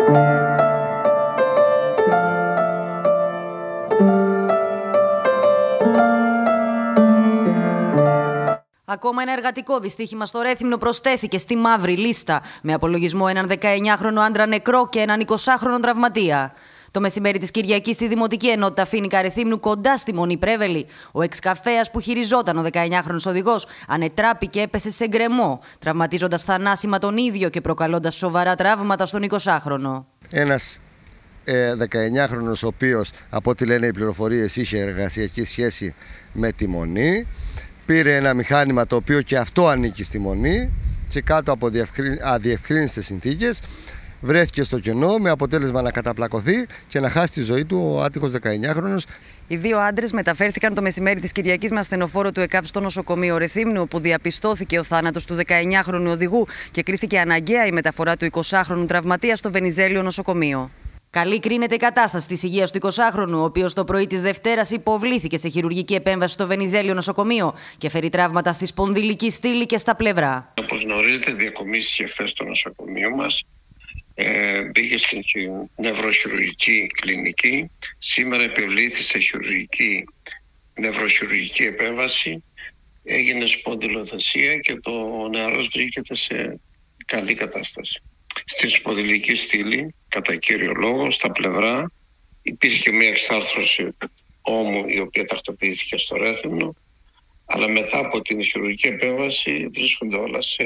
Ακόμα ένα εργατικό δυστύχημα στο Ρέθυμνο προσθέθηκε στη μαύρη λίστα, με απολογισμό έναν 19χρονο άντρα νεκρό και έναν 20χρονο τραυματία. Το μεσημέρι της Κυριακής στη Δημοτική Ενότητα Φοίνικα Ρεθύμνου, κοντά στη Μονή Πρέβελη, ο εξκαφέας που χειριζόταν ο 19χρονος οδηγός ανετράπη και έπεσε σε γκρεμό, τραυματίζοντας θανάσιμα τον ίδιο και προκαλώντας σοβαρά τραύματα στον 20χρονο. Ένας 19χρονος, ο οποίος, από ό,τι λένε οι πληροφορίες, είχε εργασιακή σχέση με τη Μονή. Πήρε ένα μηχάνημα το οποίο και αυτό ανήκει στη Μονή και κάτω από αδιευκρίνιστες συνθήκες βρέθηκε στο κενό, με αποτέλεσμα να καταπλακωθεί και να χάσει τη ζωή του ο άτυχος 19χρονος. Οι δύο άντρες μεταφέρθηκαν το μεσημέρι της Κυριακής με ασθενοφόρο του ΕΚΑΒ στο νοσοκομείο Ρεθύμνου, όπου διαπιστώθηκε ο θάνατος του 19χρονου οδηγού και κρίθηκε αναγκαία η μεταφορά του 20χρονου τραυματία στο Βενιζέλιο νοσοκομείο. Καλή κρίνεται η κατάσταση της υγείας του 20χρονου, ο οποίος το πρωί της Δευτέρας υποβλήθηκε σε χειρουργική επέμβαση στο Βενιζέλιο νοσοκομείο και φέρει τραύματα στη σπονδυλική στήλη και στα πλευρά. Όπως γνωρίζετε, διακομίστηκε χθες στο νοσοκομείο μας. Πήγε στην νευροχειρουργική κλινική. Σήμερα επιβλήθη σε νευροχειρουργική επέμβαση. Έγινε σπονδυλοθεσία και το νεαρός βρίσκεται σε καλή κατάσταση. Στην σπονδυλική στήλη, κατά κύριο λόγο, στα πλευρά, υπήρχε και μια εξάρθρωση ώμου, η οποία τακτοποιήθηκε στο Ρέθυμνο, αλλά μετά από την χειρουργική επέμβαση βρίσκονται όλα σε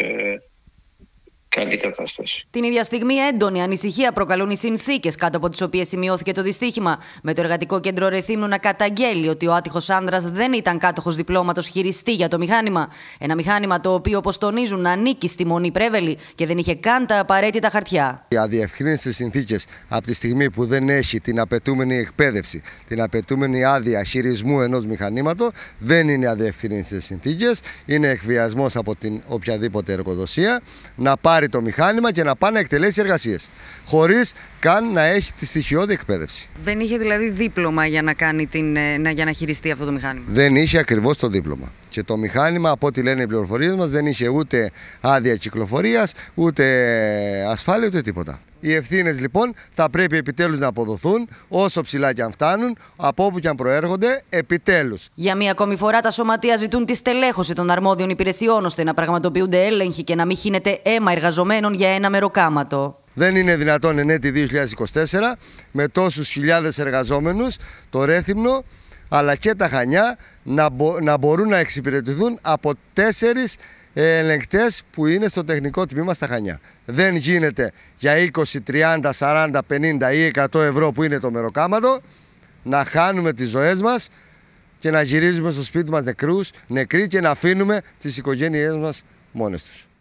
καλή κατάσταση. Την ίδια στιγμή, έντονη ανησυχία προκαλούν οι συνθήκες κάτω από τις οποίες σημειώθηκε το δυστύχημα, με το Εργατικό Κέντρο Ρεθύμνου να καταγγέλει ότι ο άτυχος άνδρας δεν ήταν κάτοχος διπλώματος χειριστή για το μηχάνημα. Ένα μηχάνημα το οποίο, όπως τονίζουν, ανήκει στη Μονή Πρέβελη και δεν είχε καν τα απαραίτητα χαρτιά. Οι αδιευκρίνιστες συνθήκες, από τη στιγμή που δεν έχει την απαιτούμενη εκπαίδευση, την απαιτούμενη άδεια χειρισμού ενός μηχανήματος, δεν είναι αδιευκρίνιστες συνθήκες, είναι εκβιασμός από την οποιαδήποτε εργοδοσία να πάρει το μηχάνημα και να πάει να εκτελέσει εργασίες, χωρίς καν να έχει τη στοιχειώδη εκπαίδευση. Δεν είχε δηλαδή δίπλωμα για να χειριστεί αυτό το μηχάνημα. Δεν είχε ακριβώς το δίπλωμα. Και το μηχάνημα, από ό,τι λένε οι πληροφορίες μας, δεν είχε ούτε άδεια κυκλοφορίας, ούτε ασφάλεια, ούτε τίποτα. Οι ευθύνες λοιπόν θα πρέπει επιτέλους να αποδοθούν, όσο ψηλά και αν φτάνουν, από όπου και αν προέρχονται, επιτέλους. Για μία ακόμη φορά, τα σωματεία ζητούν τη στελέχωση των αρμόδιων υπηρεσιών, ώστε να πραγματοποιούνται έλεγχοι και να μην χύνεται αίμα εργαζομένων για ένα μεροκάματο. Δεν είναι δυνατόν εν έτη 2024, με τόσους χιλιάδες εργαζόμενους, το Ρέθυμνο αλλά και τα Χανιά να μπορούν να εξυπηρετηθούν από 4 ελεγκτές που είναι στο τεχνικό τμήμα στα Χανιά. Δεν γίνεται για 20, 30, 40, 50 ή 100 ευρώ που είναι το μεροκάματο να χάνουμε τις ζωές μας και να γυρίζουμε στο σπίτι μας νεκροί και να αφήνουμε τις οικογένειές μας μόνες τους.